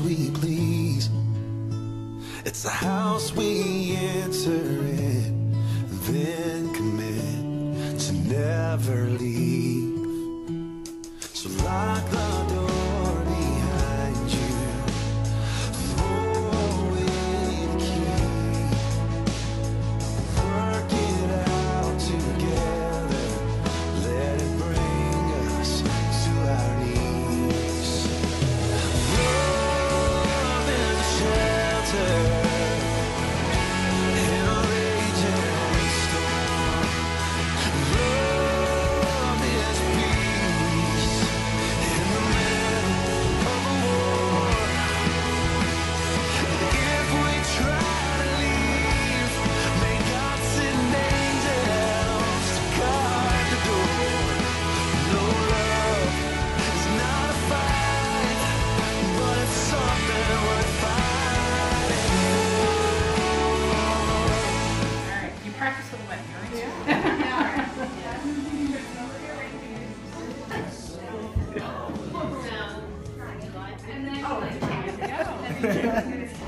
we please. It's a house we enter in, then commit to never leave. So lock the door behind you, throw away the key, work it out together, let it bring us to our knees. Love is a shelter in a raging storm. Love is peace in the middle of a war. If we try to leave, may God send angels to guard the door. No, love is not a fight, but it's something worth fighting Alright, you practice with the wedding, right? Yeah. And then,